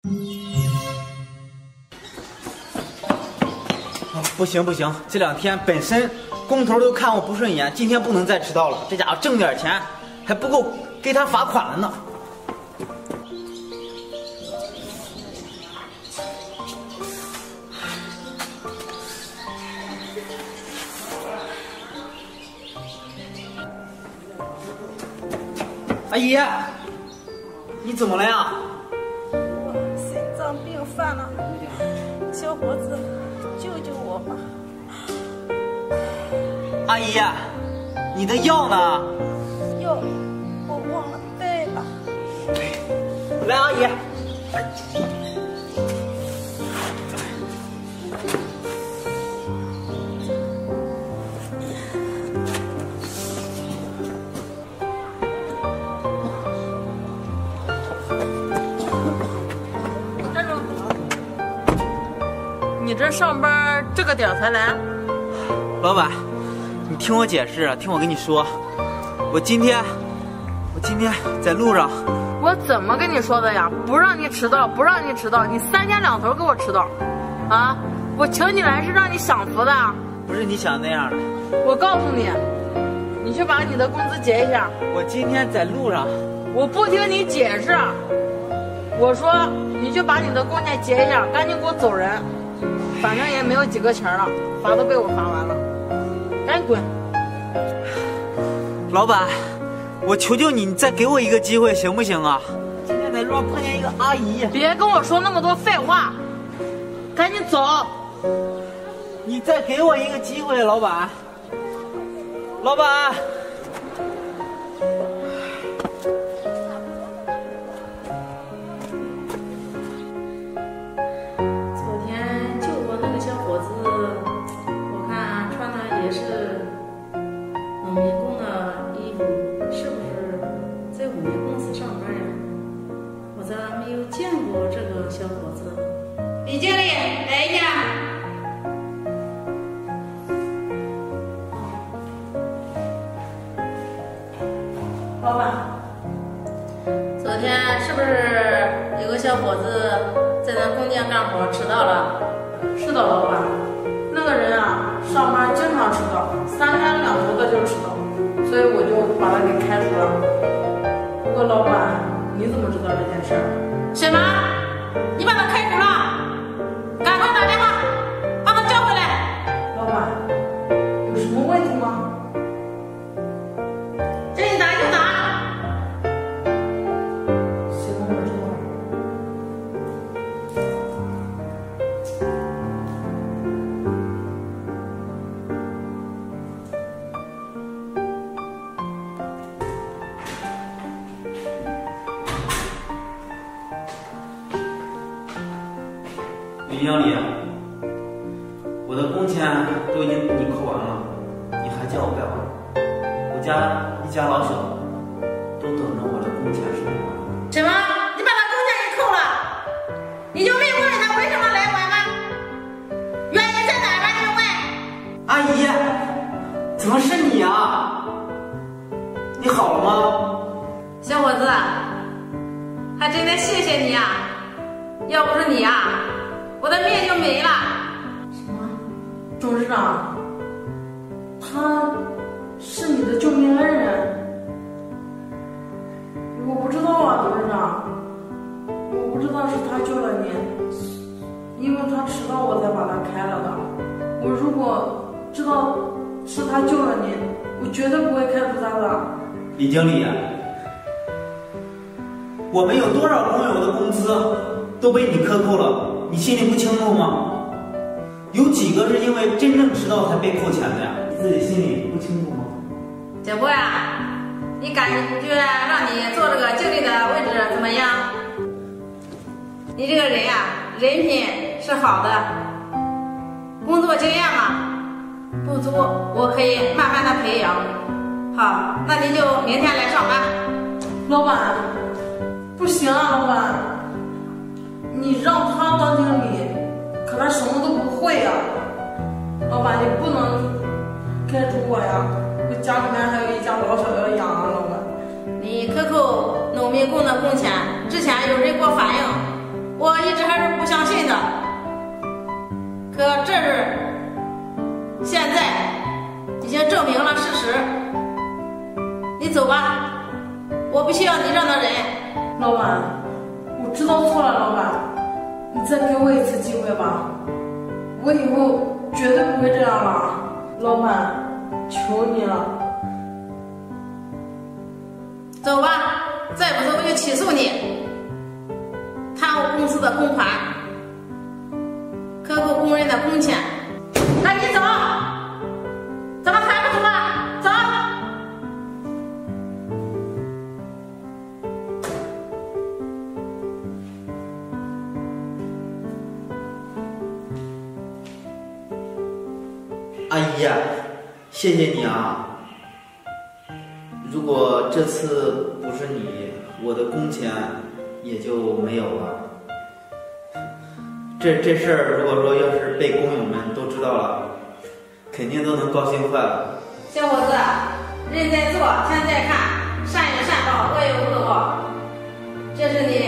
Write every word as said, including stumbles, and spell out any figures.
不行不行，这两天本身工头都看我不顺眼，今天不能再迟到了。这家伙挣点钱还不够给他罚款了呢。阿姨，你怎么了呀？ 我心脏病犯了，小伙子，救救我吧！ 阿姨，你的药呢？ 药我忘了带了。 来，阿姨。 你这上班这个点才来？ 老板，你听我解释，听我跟你说，我今天，我今天在路上。 我怎么跟你说的呀？不让你迟到，不让你迟到，你三天两头给我迟到，啊！我请你来是让你享福的。 不是你想那样的。 我告诉你，你去把你的工资结一下。 我今天在路上。 我不听你解释，我说你去把你的工钱结一下，赶紧给我走人。反正也没有几个钱了，罚都被我罚完了，赶紧滚！ 老板，我求求你，你再给我一个机会行不行啊？今天在路上碰见一个阿姨。 别跟我说那么多废话，赶紧走！ 你再给我一个机会，老板。老板。 李经理，来一下。 老板， 昨天是不是有个小伙子在咱工店干活迟到了？ 是的，老板。那个人啊，上班经常迟到，三天两头的就迟到，所以我就把他给开除了。不过老板，你怎么知道这件事儿？ 什么？你把他开除了？赶快打电话把他叫回来。 老板，有什么问题吗？ 这你打就打。 行，我知道了。 李经理，我的工钱都已经给你扣完了，你还叫我干嘛？我家一家老小都等着我的工钱生活。 什么？你把他工钱给扣了？你就没问问他为什么来晚吗？原因在哪儿吗？你问。 阿姨，怎么是你啊？你好了吗？ 小伙子，还真得谢谢你啊！要不是你啊，我的命就没了。 什么？董事长，他是你的救命恩人？我不知道啊，董事长，我不知道是他救了您，因为他迟到我才把他开了的。我如果知道是他救了您，我绝对不会开除他的。 李经理，我们有多少工友的工资都被你克扣了，你心里不清楚吗？有几个是因为真正迟到才被扣钱的呀？你自己心里不清楚吗？ 小波呀，你感觉让你坐这个经理的位置怎么样？你这个人呀，人品是好的，工作经验嘛不足，我可以慢慢的培养。好，那你就明天来上班。 老板，不行啊，老板，你让他当经理，可他什么都不会呀、啊。老板，你不能开除我呀！我家里面还有一家老小要养啊，老板。 你克扣农民工的工钱，之前有人给我反映，我我一直还是不相信的。可这是现在已经证明了事实。你走吧，我不需要你这样的人。 老板，我知道错了，老板，你再给我一次机会吧，我以后绝对不会这样了。老板，求你了。 走吧，再不走我就起诉你，贪污公司的公款，克扣工人的工钱。赶紧走，怎么还不走啊？走！ 阿姨呀，谢谢你啊！如果这次不是你，我的工钱也就没有了。这这事儿，如果说要是被工友们都知道了，肯定都能高兴坏了。 小伙子，人在做，天在看，善有善报，恶有恶报。这是你